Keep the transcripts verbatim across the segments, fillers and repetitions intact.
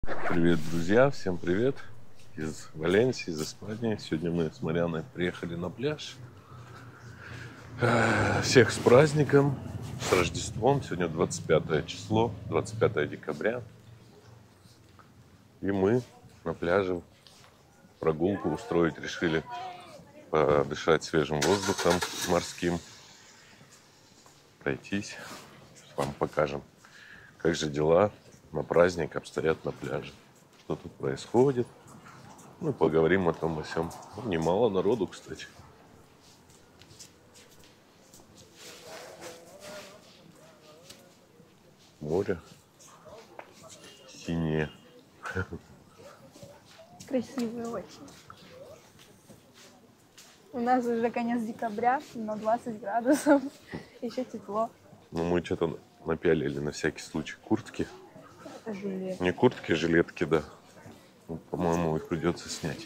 Привет, друзья! Всем привет из Валенсии, из Испании. Сегодня мы с Марианой приехали на пляж. Всех с праздником, с Рождеством. Сегодня двадцать пятое число, двадцать пятое декабря. И мы на пляже прогулку устроить решили, подышать свежим воздухом морским, пройтись. Вам покажем, как же дела на праздник обстоят на пляже. Что тут происходит. Ну, поговорим о том, о сём. Ну, немало народу, кстати. Море синее. Красивые очень. У нас уже конец декабря, но двадцать градусов. Еще тепло. Ну, мы что-то напялили на всякий случай куртки. Жилет. Не куртки, жилетки, да. Ну, по-моему, их придется снять.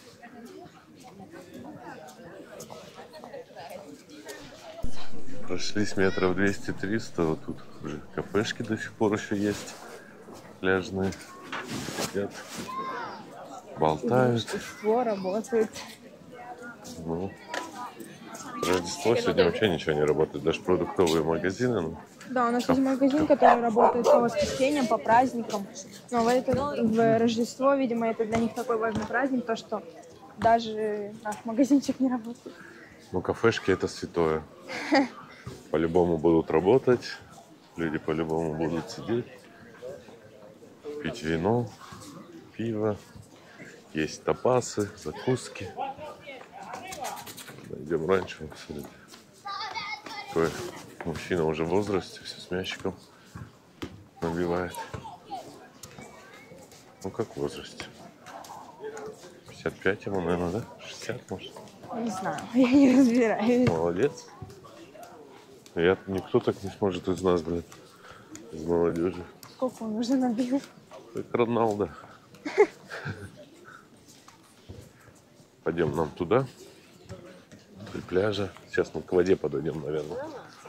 Прошлись метров двести-триста. Вот тут уже кафешки до сих пор еще есть. Пляжные. Сидят, болтают. Рождество работает. Ну, Рождество сегодня вообще ничего не работает. Даже продуктовые магазины. Ну, Да, у нас есть магазин, который работает по воскресеньям, по праздникам. Но в, это, в Рождество, видимо, это для них такой важный праздник, то что даже наш магазинчик не работает. ну кафешки это святое. По-любому будут работать. Люди по-любому будут сидеть. Пить вино, пиво. Есть тапасы, закуски. Идем раньше. Смотрите. Такой мужчина уже в возрасте, все с мячиком набивает. Ну, как в возрасте? пятьдесят пять ему, наверное, да? шестьдесят, может? Не знаю, я не разбираюсь. Молодец. Я, никто так не сможет из нас, блин, из молодежи. Сколько он уже набил? Как Роналдо. Пойдем нам туда, вдоль пляжа. Сейчас мы к воде подойдем, наверное.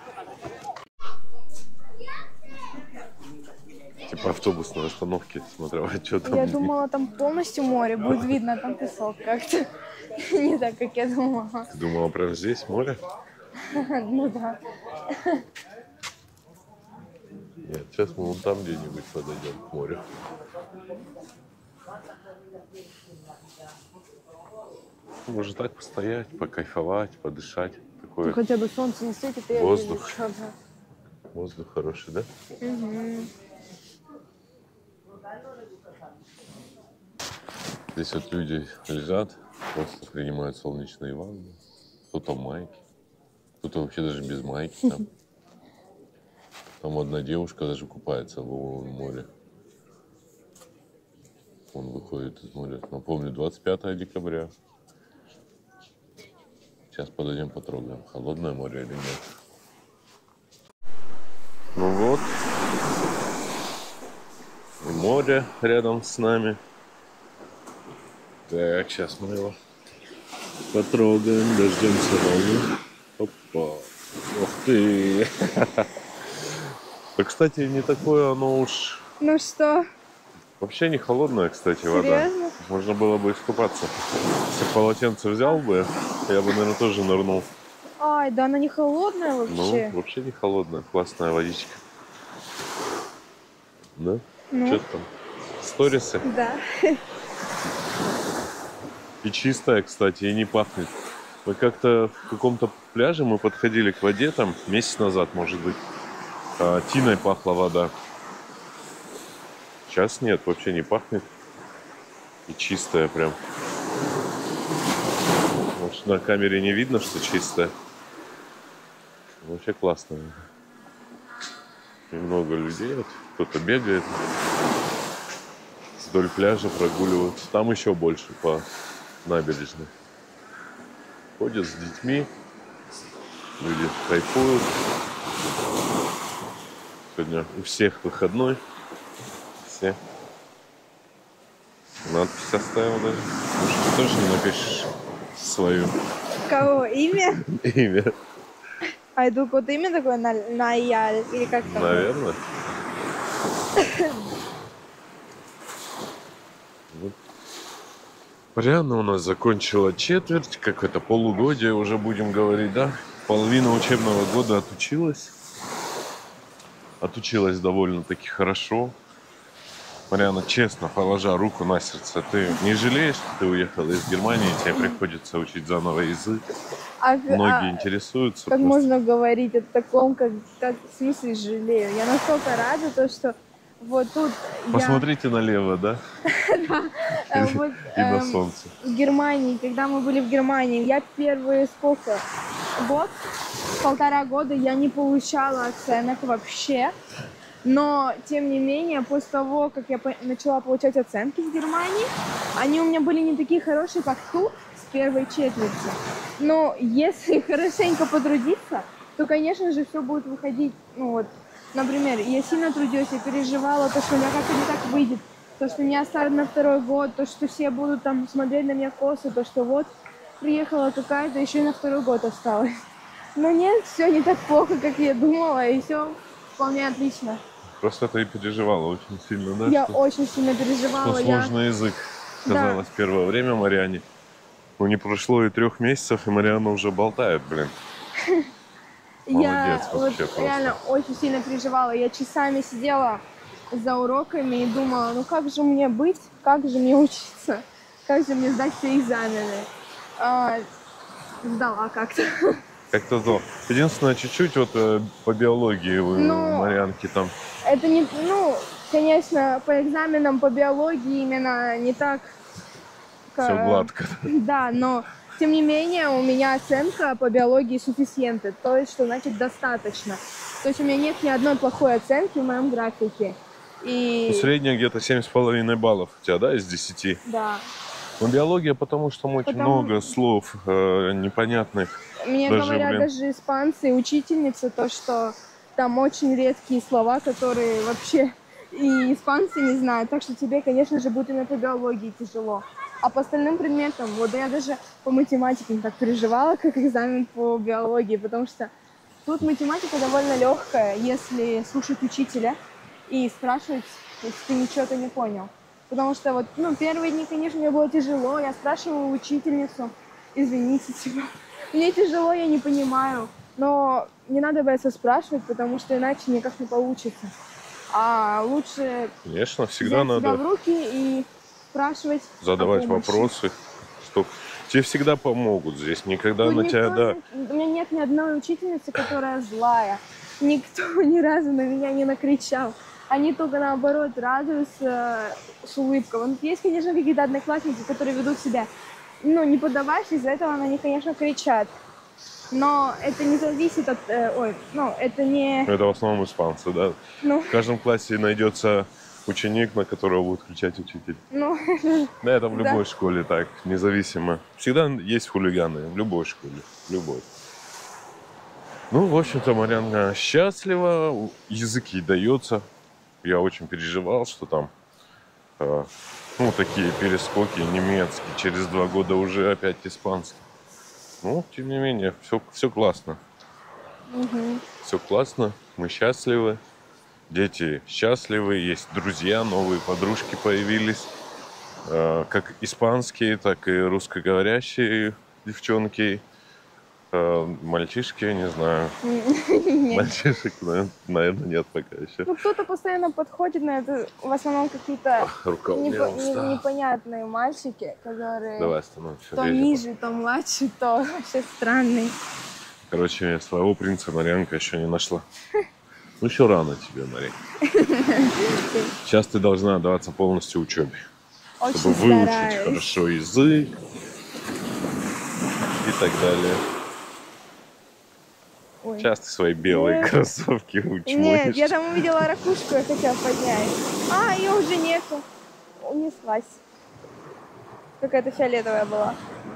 Типа автобусной остановки, смотря что там. Я думала, там полностью море, будет видно, а там песок как-то. Не так, как я думала. Ты думала, прям здесь море? Ну да. Нет, сейчас мы вон там где-нибудь подойдем к морю. Может так постоять, покайфовать, подышать. Такой Ну, хотя бы солнце не светит, и я воздух. вижу, что да. Воздух хороший, да? Угу. Здесь вот люди лежат, просто принимают солнечные ванны. Кто-то в майке, кто-то вообще даже без майки там. Там одна девушка даже купается в море. Он выходит из моря. Напомню, двадцать пятое декабря. Сейчас подойдем потрогаем, холодное море или нет. Ну вот. И море рядом с нами. Так, сейчас мы его потрогаем, дождемся волны. Опа. Ух ты. Да, кстати, не такое оно уж... Ну что? Вообще не холодная, кстати, вода. Серьезно? Можно было бы искупаться. Если полотенце взял бы, я бы, наверное, тоже нырнул. Ай, да она не холодная вообще. Ну, вообще не холодная. Классная водичка. Да? Ну? Что там? Сторисы? Да. И чистая, кстати, и не пахнет. Мы как-то в каком-то пляже мы подходили к воде, там, месяц назад, может быть. А, тиной пахла вода. Сейчас нет, вообще не пахнет. И чистая прям. Может, на камере не видно, что чистая. Вообще классно. И много людей. Вот, кто-то бегает. Вдоль пляжа прогуливаются. Там еще больше по набережной. Ходят с детьми. Люди кайфуют. Сегодня у всех выходной. Все. Надпись оставил даже. Может, ты тоже не напишешь свою? Кого? Имя? Имя. А это вот имя такое на, на я или как там? Наверное. Вот. Марианна у нас закончила четверть, как это, полугодие уже будем говорить, да? Половина учебного года отучилась. Отучилась довольно-таки хорошо. Марианна, честно, положа руку на сердце, ты не жалеешь, что ты уехала из Германии, тебе приходится учить заново язык? А, Многие а интересуются. как просто. можно говорить о таком, как, как в смысле жалею? Я настолько рада, то, что вот тут Посмотрите налево, да? я... вот, И на эм, солнце. в Германии, когда мы были в Германии, я первые сколько? Год? Полтора года я не получала оценок вообще. Но, тем не менее, после того, как я начала получать оценки в Германии, они у меня были не такие хорошие, как тут, с первой четверти. Но если хорошенько потрудиться, то, конечно же, все будет выходить. Ну вот, например, я сильно трудилась, я переживала, то, что у меня как-то не так выйдет, то, что меня оставят на второй год, то, что все будут там смотреть на меня косо, то, что вот приехала какая-то, еще и на второй год осталась. Но нет, все не так плохо, как я думала, и все вполне отлично. Просто ты переживала очень сильно, да? Я что, очень сильно переживала. что сложный я... язык, казалось, да. Первое время Марианне. Ну, не прошло и трех месяцев, и Марианна уже болтает, блин. Молодец я вообще вот просто. Реально очень сильно переживала. Я часами сидела за уроками и думала, ну как же мне быть, как же мне учиться, как же мне сдать все экзамены. А, сдала как-то. Как-то сдал. Единственное, чуть-чуть вот по биологии у ну, Марианки там. Это не, ну, конечно, по экзаменам по биологии именно не так. Все гладко. Да, но тем не менее у меня оценка по биологии суффициенты, то есть, что значит достаточно. То есть у меня нет ни одной плохой оценки в моем графике. И... Ну, средняя где-то семь с половиной баллов у тебя, да, из десяти? Да. Но биология, потому что там очень потому... много слов э, непонятных. Мне даже, говорят блин... даже испанцы и учительница, то, что там очень редкие слова, которые вообще и испанцы не знают. Так что тебе, конечно же, будет именно по биологии тяжело. А по остальным предметам, вот я даже по математике не так переживала, как экзамен по биологии, потому что тут математика довольно легкая, если слушать учителя и спрашивать, если ты ничего-то не понял. Потому что вот, ну, первые дни, конечно, мне было тяжело, я спрашивала учительницу, извините, типа, мне тяжело, я не понимаю, но не надо бояться спрашивать, потому что иначе никак не получится. А лучше конечно, всегда взять надо себя в руки и спрашивать, задавать вопросы, что тебе всегда помогут здесь, никогда Тут на никто, тебя, да. У меня нет ни одной учительницы, которая злая, никто ни разу на меня не накричал. Они только наоборот радуются с улыбкой. Вот есть, конечно, какие-то одноклассники, которые ведут себя, ну, не поддаваясь, из-за этого на них, конечно, кричат. Но это не зависит от... Э, ой, ну, это не... Это в основном испанцы, да. Ну... В каждом классе найдется ученик, на которого будет кричать учитель. Ну... Да, это в любой да. школе так, независимо. Всегда есть хулиганы, в любой школе, в любой. Ну, в общем-то, Марианна счастлива, язык ей дается. Я очень переживал, что там, э, ну, такие перескоки немецкий, через два года уже опять испанский. Ну, тем не менее, все, все классно. Угу. Все классно, мы счастливы, дети счастливы, есть друзья, новые подружки появились, э, как испанские, так и русскоговорящие девчонки. Мальчишки, не знаю. Мальчишек, наверное, нет пока еще. Ну, кто-то постоянно подходит на это. В основном какие-то непо- непонятные мальчики, которые Давай остановимся. То ниже, то младше, то вообще странные. Короче, я своего принца Марьянка еще не нашла. Ну, еще рано тебе, Марьянка. Сейчас ты должна отдаваться полностью учебе. Очень чтобы выучить стараюсь. хорошо язык и так далее. Ой. Сейчас ты свои белые Нет. кроссовки учмонишь. Нет, я там увидела ракушку, я хотела поднять. А, ее уже нету. Унеслась. Какая-то фиолетовая была.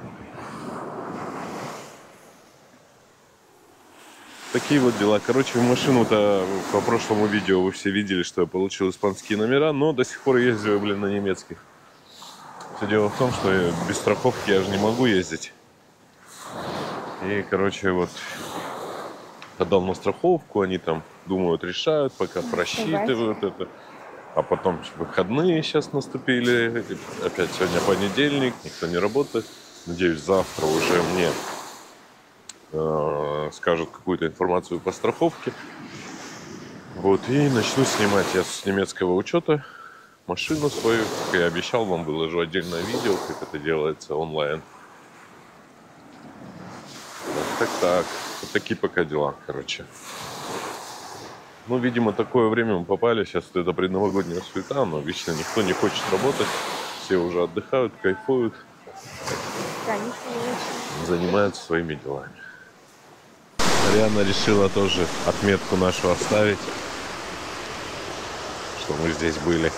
Такие вот дела. Короче, в машину-то по прошлому видео вы все видели, что я получил испанские номера, но до сих пор ездил, блин, на немецких. Все дело в том, что я без страховки я же не могу ездить. И, короче, вот отдал на страховку, они там думают, решают, пока просчитывают это. А потом выходные сейчас наступили. Опять сегодня понедельник, никто не работает. Надеюсь, завтра уже мне э, скажут какую-то информацию по страховке. Вот, и начну снимать я с немецкого учета машину свою. Как я обещал, вам выложу отдельное видео, как это делается онлайн. Вот так-так. Вот такие пока дела, короче. Ну, видимо, такое время мы попали. Сейчас это предновогодняя суета, но вечно никто не хочет работать. Все уже отдыхают, кайфуют. Конечно, Занимаются своими делами. Ариана решила тоже отметку нашу оставить, что мы здесь были.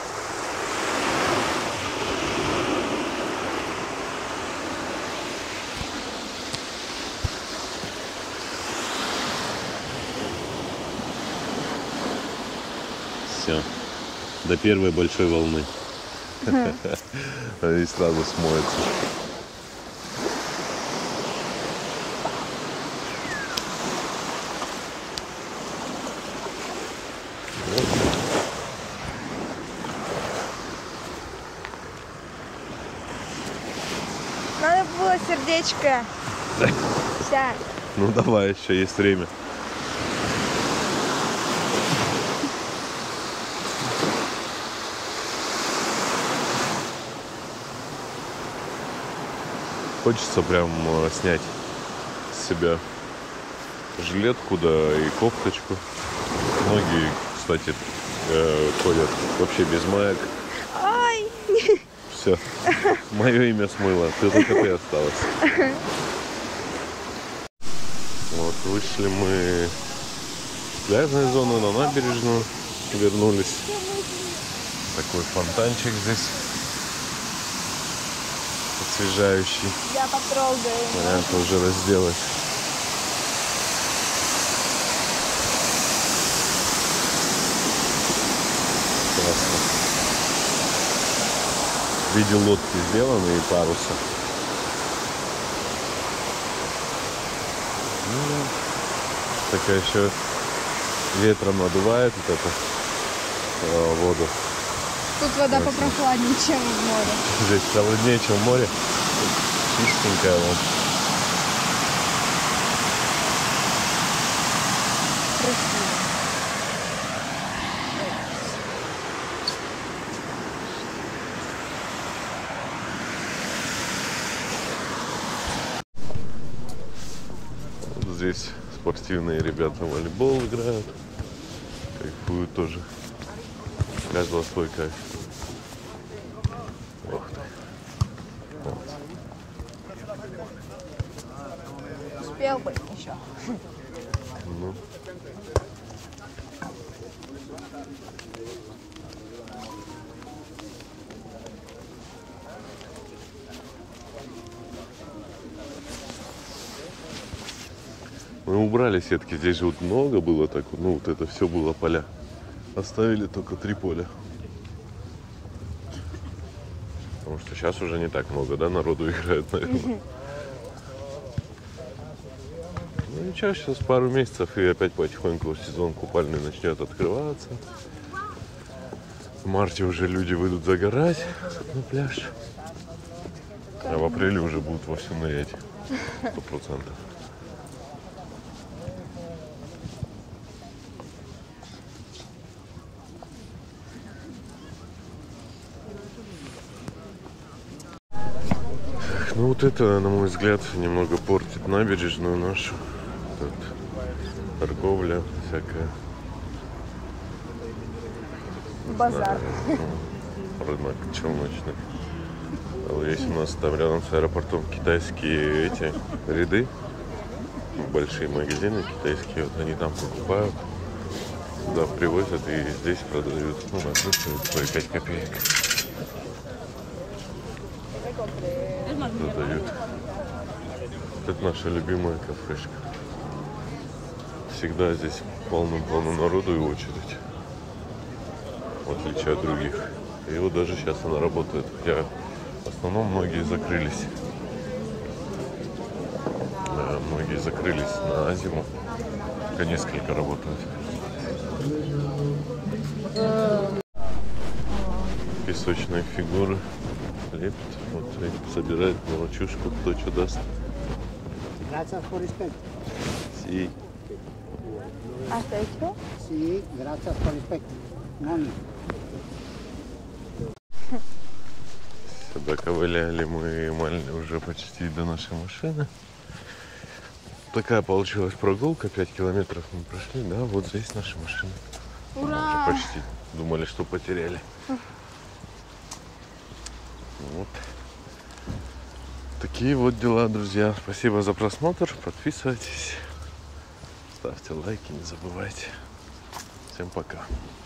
Все. До первой большой волны. И сразу смоется. надо было сердечко. Сядь. Ну давай, еще есть время. Хочется прям э, снять с себя жилетку, да, и кофточку. Многие, кстати, э, ходят вообще без маек. Ой. Все, мое имя смыло, ты только ты осталась. Вот, вышли мы с пляжной зоны на набережную, вернулись. Такой фонтанчик здесь освежающий. Я потрогаю. Понятно, уже разделать. Классно. В виде лодки сделаны и паруса. Ну, такая еще ветром надувает вот эту э, воду. Тут вода Классно. попрохладнее, чем в море. Здесь холоднее, чем в море. Чистенькая вот. Красиво. Вот здесь спортивные ребята в волейбол играют. Кайфуют тоже. У каждого свой кайф. Ох ты. Вот. Успел бы еще. Ну. Мы убрали сетки, здесь же вот много было так, ну вот это все было поля. Оставили только три поля. Потому что сейчас уже не так много, да, народу играет, наверное. Ну ничего, сейчас пару месяцев и опять потихоньку сезон купальный начнет открываться. В марте уже люди выйдут загорать на пляж. А в апреле уже будут вовсю нырять. Сто процентов. Ну вот это, на мой взгляд, немного портит набережную нашу. Тут торговля всякая. Базар. Рынок челночный. А есть у нас там рядом с аэропортом китайские эти ряды. Большие магазины китайские. Вот они там покупают. Сюда привозят и здесь продают. Ну, накручивают свои пять копеек. Продают. Это наша любимая кафешка. Всегда здесь полным-полно народу и очередь. В отличие от других. И вот даже сейчас она работает. Хотя в основном многие закрылись. Да, многие закрылись на зиму. Только несколько работают. песочные фигуры лепит. Вот и собирает мелочушку, кто что даст. Gracias por respeto. И Hasta hecho. Sí, gracias por respeto. Money. доковыляли мы маль- уже почти до нашей машины. Такая получилась прогулка, пять километров мы прошли, да, вот здесь наша машина. Ура! Уже почти. Думали, что потеряли. Вот. Такие вот дела, друзья. Спасибо за просмотр. Подписывайтесь. Ставьте лайки, не забывайте. Всем пока.